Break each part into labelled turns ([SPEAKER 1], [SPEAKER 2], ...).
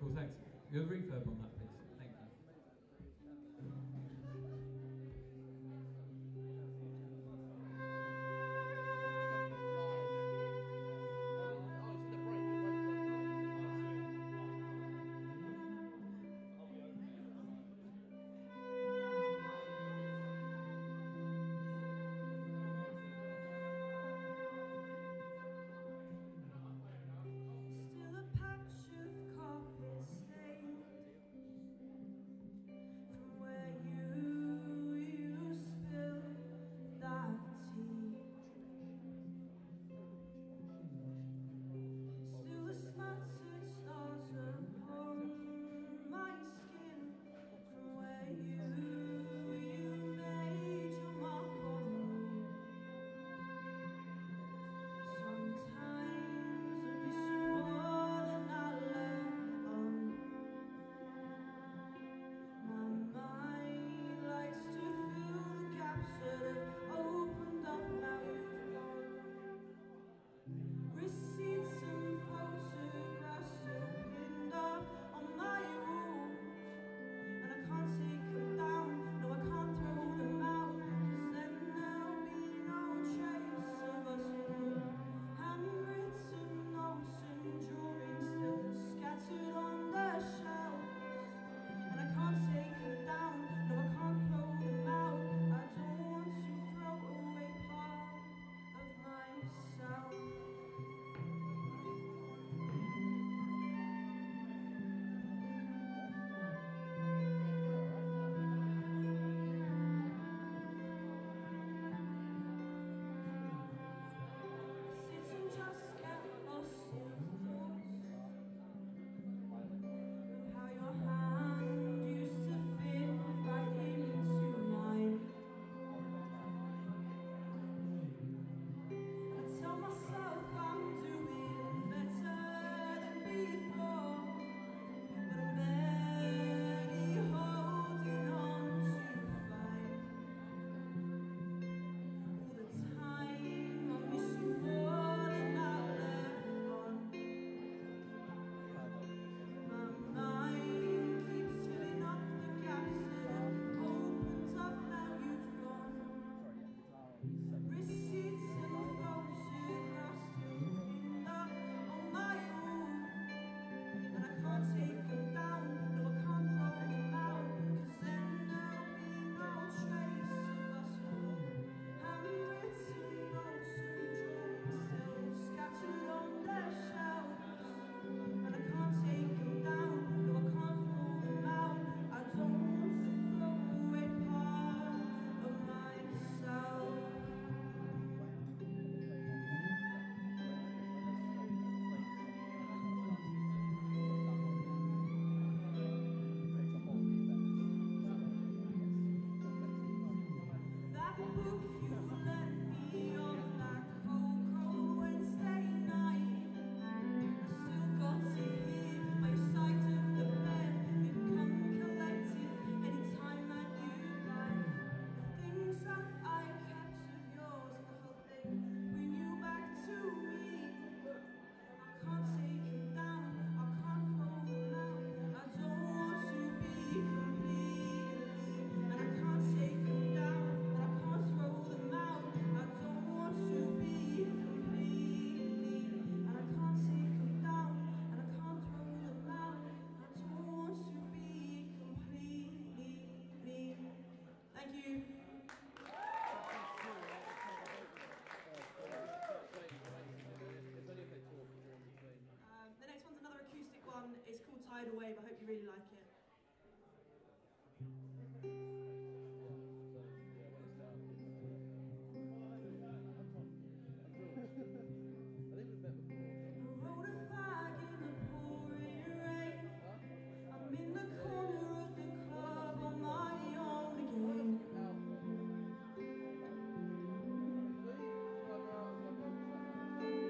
[SPEAKER 1] Cool, thanks. You have reverb on that, please. Thank you.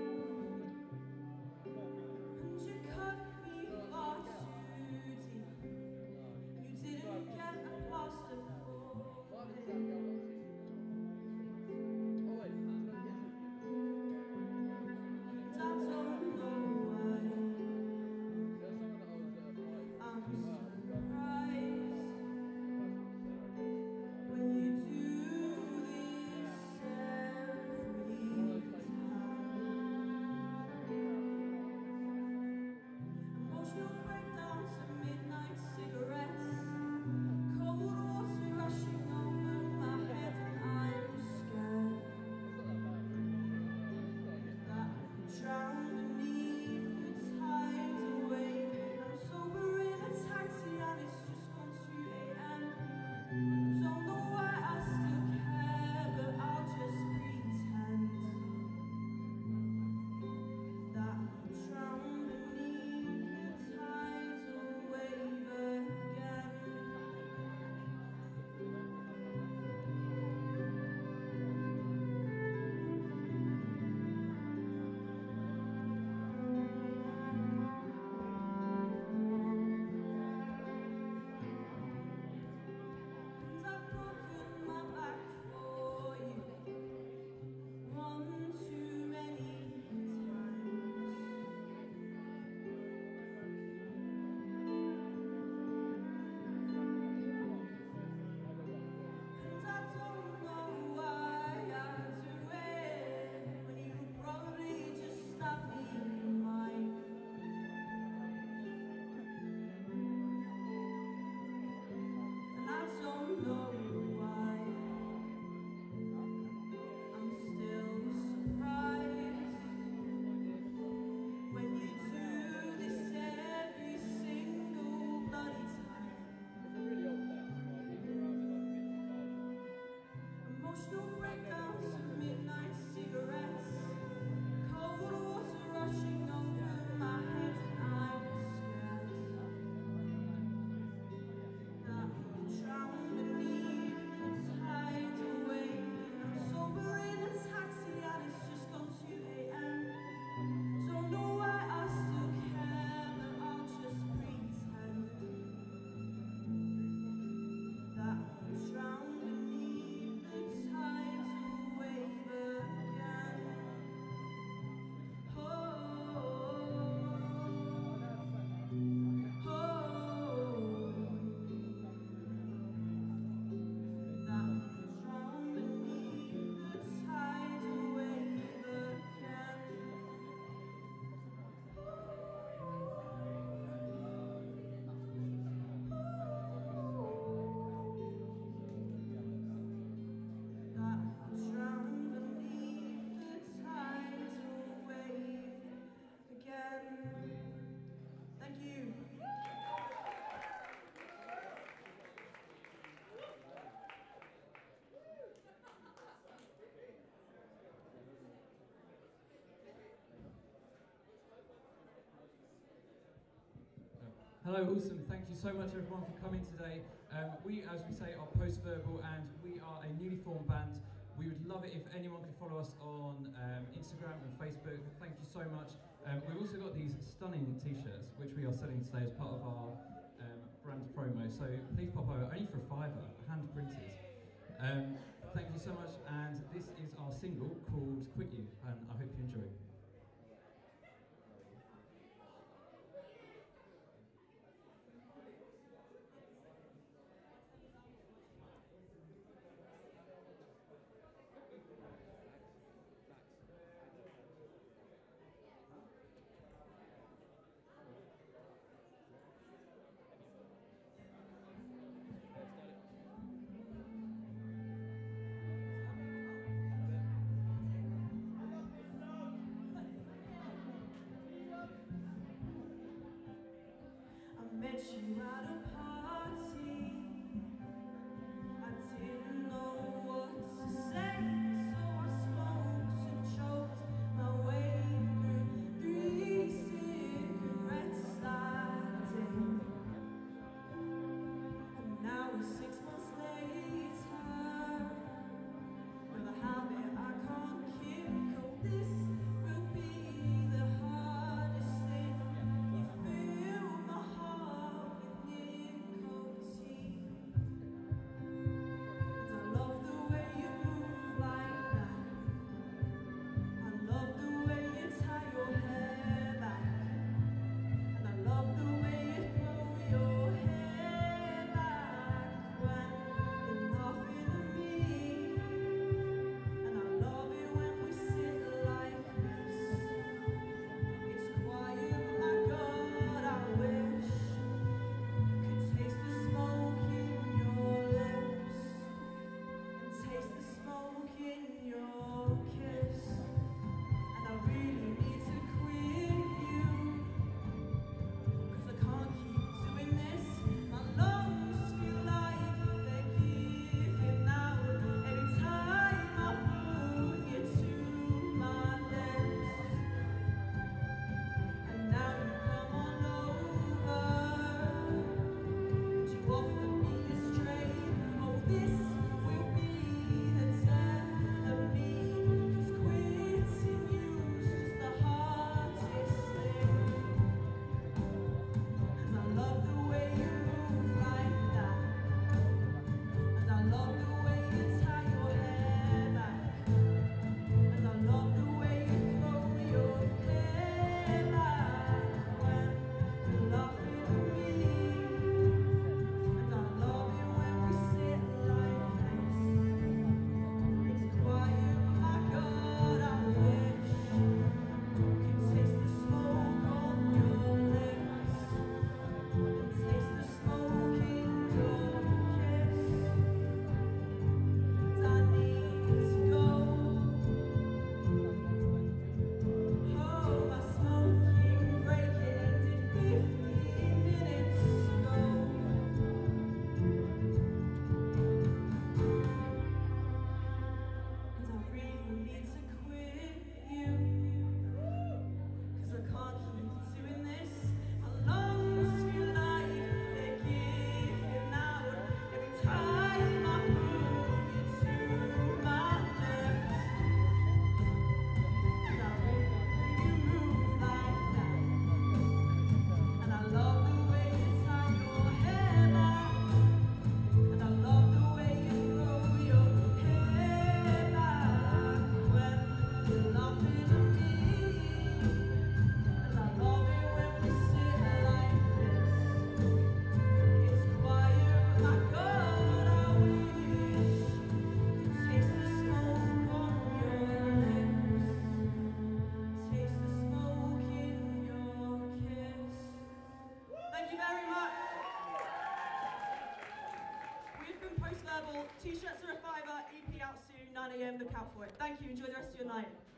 [SPEAKER 2] And you cut me far too deep.
[SPEAKER 1] Hello, awesome. Thank you so much everyone for coming today. We, as we say, are post-verbal and we are a newly formed band. We would love it if anyone could follow us on Instagram and Facebook. Thank you so much. We've also got these stunning t-shirts which we are selling today as part of our brand promo. So please pop over, only for £5, hand printed. Thank you so much, and this is our single called Quit You, and I hope you enjoy.
[SPEAKER 2] Met you at a party. I didn't know what to say, so I smoked and choked my way through 3 cigarettes that day. And now it's 6 months later, with a habit I can't kick. Oh, this will be the hardest thing. You fill my heart with nicotine. And I love the way you move like that. I love the way you tie your hair back. And I love the way you throw your hair back when you're laughing at me. And I love it when we sit like this. It's quiet, my God, I wish could taste the smoke in your lips and taste the smoke in your kiss. And I really need to quit you, 'cause I can't keep doing this. My lungs feel like they're giving out every time I put you to my lips. And now you come on over, and you offer me a straight. Oh, this will be the death of me, 'cause quitting you's just the hardest thing. 'Cause I love the way you move like that. And I love the way you tie your hair back. And I love the way you throw your hair back when you're laughing at me. And I love it when we sit like this. It's quiet, my God, I wish could taste the smoke on your lips and taste the smoke in your kiss. And I need to go. Oh, my smoking break ended 15 minutes ago. And I really need to quit you, 'cause I can't keep doing this. My lungs feel like they're giving out every time I put you to my lips. And I really you move like that. And I love the way you tie your hair back. And I love the way you throw your hair back when you're laughing at me. And I love it when we sit like this. It's quiet, my God, I wish could taste the smoke on your lips, taste the smoke in your kiss. Thank you very much. We've been Post-Verbal. T-shirts are a £5, EP out soon, 9 AM, look out for it. Thank you, enjoy the rest of your night.